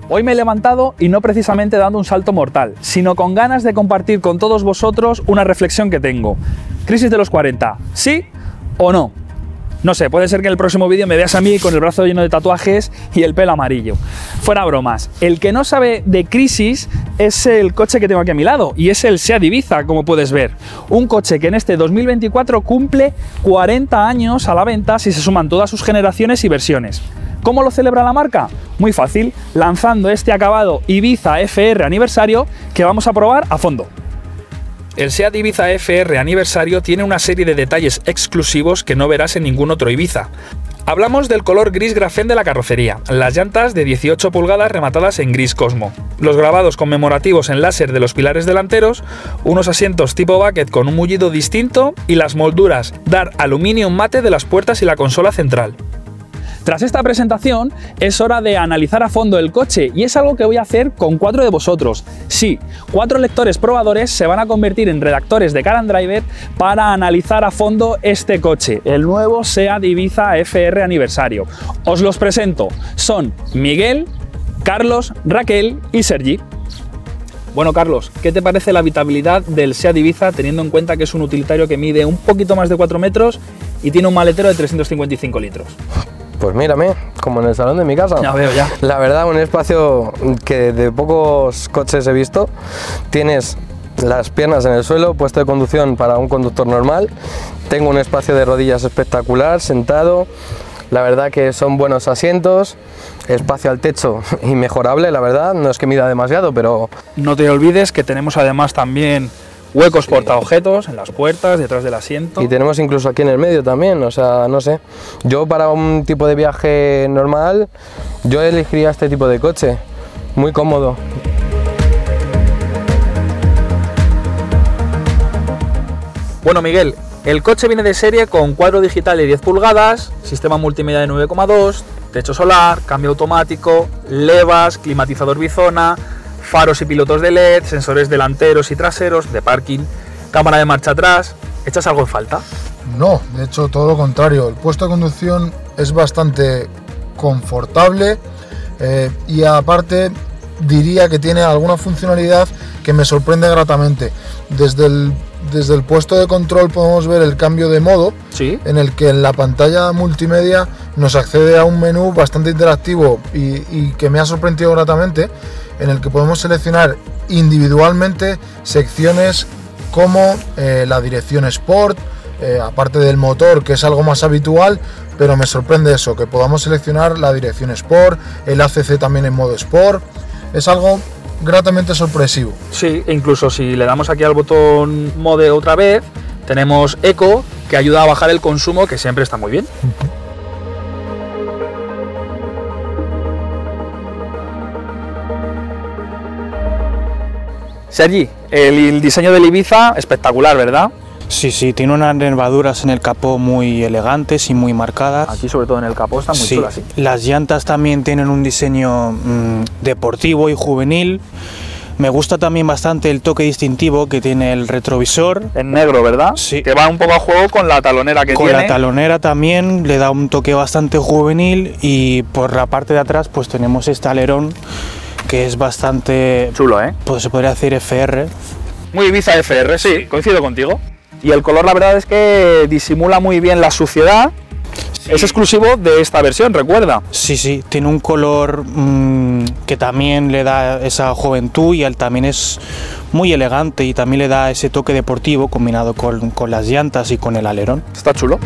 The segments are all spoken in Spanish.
Hoy me he levantado y no precisamente dando un salto mortal, sino con ganas de compartir con todos vosotros una reflexión que tengo. ¿Crisis de los 40? ¿Sí o no? No sé, puede ser que en el próximo vídeo me veas a mí con el brazo lleno de tatuajes y el pelo amarillo. Fuera bromas, el que no sabe de crisis es el coche que tengo aquí a mi lado, y es el SEAT Ibiza, como puedes ver. Un coche que en este 2024 cumple 40 años a la venta si se suman todas sus generaciones y versiones. ¿Cómo lo celebra la marca? Muy fácil, lanzando este acabado Ibiza FR Aniversario que vamos a probar a fondo. El SEAT Ibiza FR Aniversario tiene una serie de detalles exclusivos que no verás en ningún otro Ibiza. Hablamos del color gris grafén de la carrocería, las llantas de 18 pulgadas rematadas en gris Cosmo, los grabados conmemorativos en láser de los pilares delanteros, unos asientos tipo bucket con un mullido distinto y las molduras Dark Aluminium Mate de las puertas y la consola central. Tras esta presentación, es hora de analizar a fondo el coche y es algo que voy a hacer con 4 de vosotros. Sí, 4 lectores probadores se van a convertir en redactores de Car and Driver para analizar a fondo este coche, el nuevo SEAT Ibiza FR Aniversario. Os los presento, son Miguel, Carlos, Raquel y Sergi. Bueno, Carlos, ¿qué te parece la habitabilidad del SEAT Ibiza teniendo en cuenta que es un utilitario que mide un poquito más de 4 metros y tiene un maletero de 355 litros? Pues mírame, como en el salón de mi casa. Ya veo, ya. La verdad, un espacio que de pocos coches he visto. Tienes las piernas en el suelo, puesto de conducción para un conductor normal. Tengo un espacio de rodillas espectacular, sentado. La verdad que son buenos asientos, espacio al techo inmejorable, la verdad. No es que mida demasiado, pero... No te olvides que tenemos además también huecos portaobjetos en las puertas, detrás del asiento. Y tenemos incluso aquí en el medio también, o sea, no sé. Yo para un tipo de viaje normal, yo elegiría este tipo de coche, muy cómodo. Bueno, Miguel, el coche viene de serie con cuadro digital de 10 pulgadas, sistema multimedia de 9,2, techo solar, cambio automático, levas, climatizador bizona, faros y pilotos de LED, sensores delanteros y traseros, de parking, cámara de marcha atrás. ¿Echas algo en falta? No, de hecho todo lo contrario. El puesto de conducción es bastante confortable y aparte diría que tiene alguna funcionalidad que me sorprende gratamente. Desde el puesto de control podemos ver el cambio de modo, ¿Sí? En el que en la pantalla multimedia nos accede a un menú bastante interactivo y que me ha sorprendido gratamente, en el que podemos seleccionar individualmente secciones como la dirección Sport, aparte del motor, que es algo más habitual, pero me sorprende eso, que podamos seleccionar la dirección Sport, el ACC también en modo Sport. Es algo gratamente sorpresivo. Sí, e incluso si le damos aquí al botón Mode otra vez, tenemos Eco, que ayuda a bajar el consumo, que siempre está muy bien. Sergi, el diseño del Ibiza espectacular, ¿verdad? Sí, sí, tiene unas nervaduras en el capó muy elegantes y muy marcadas. Aquí sobre todo en el capó está muy chula, sí. Las llantas también tienen un diseño deportivo y juvenil. Me gusta también bastante el toque distintivo que tiene el retrovisor. En negro, ¿verdad? Sí. Que va un poco a juego con la talonera que tiene. Con la talonera también le da un toque bastante juvenil, y por la parte de atrás pues tenemos este alerón que es bastante chulo, ¿eh? Pues se podría decir FR. Muy Ibiza FR, sí, coincido contigo. Y el color la verdad es que disimula muy bien la suciedad. Sí. Es exclusivo de esta versión, recuerda. Sí, sí, tiene un color que también le da esa juventud, y también es muy elegante y también le da ese toque deportivo combinado con las llantas y con el alerón. Está chulo.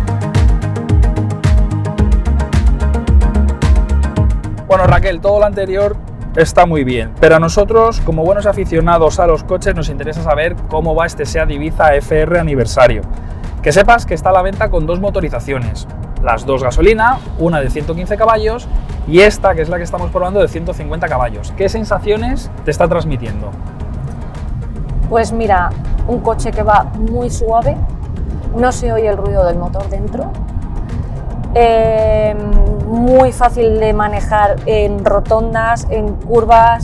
Bueno, Raquel, todo lo anterior está muy bien, pero a nosotros, como buenos aficionados a los coches, nos interesa saber cómo va este SEAT Ibiza FR Aniversario. Que sepas que está a la venta con 2 motorizaciones, las 2 gasolina, una de 115 caballos y esta, que es la que estamos probando, de 150 caballos. ¿Qué sensaciones te está transmitiendo? Pues mira, un coche que va muy suave, no se oye el ruido del motor dentro, muy fácil de manejar en rotondas, en curvas,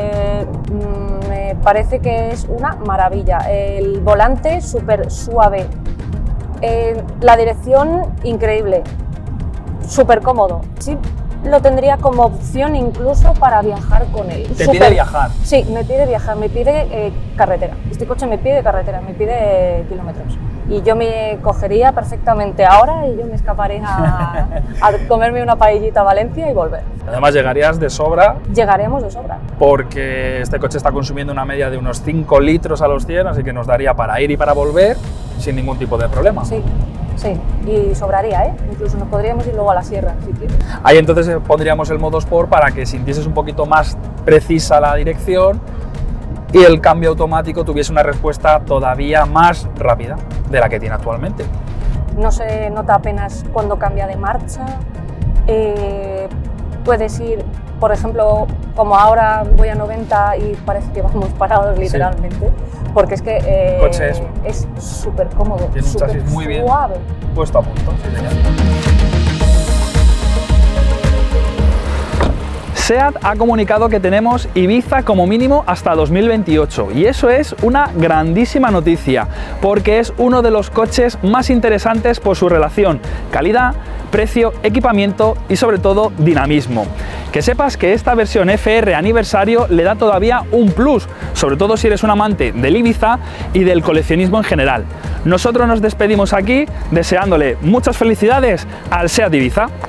me parece que es una maravilla. El volante súper suave, la dirección increíble, súper cómodo. Sí, lo tendría como opción incluso para viajar con él. ¿Te pide viajar? Sí, me pide viajar, me pide carretera. Este coche me pide carretera, me pide kilómetros. Y yo me cogería perfectamente ahora y yo me escaparía a comerme una paellita a Valencia y volver. Además llegarías de sobra. Llegaríamos de sobra. Porque este coche está consumiendo una media de unos 5 litros a los 100, así que nos daría para ir y para volver sin ningún tipo de problema. Sí, sí, y sobraría, ¿eh? Incluso nos podríamos ir luego a la sierra, si quieres. Ahí entonces pondríamos el modo Sport para que sintieses un poquito más precisa la dirección y el cambio automático tuviese una respuesta todavía más rápida de la que tiene actualmente. No se nota apenas cuando cambia de marcha. Puedes ir, por ejemplo, como ahora voy a 90 y parece que vamos parados literalmente, sí. Porque es que el coche es súper cómodo, tiene un chasis muy bien suave. Puesto a punto. SEAT ha comunicado que tenemos Ibiza como mínimo hasta 2028 y eso es una grandísima noticia porque es uno de los coches más interesantes por su relación calidad, precio, equipamiento y sobre todo dinamismo. Que sepas que esta versión FR aniversario le da todavía un plus, sobre todo si eres un amante del Ibiza y del coleccionismo en general. Nosotros nos despedimos aquí deseándole muchas felicidades al SEAT Ibiza.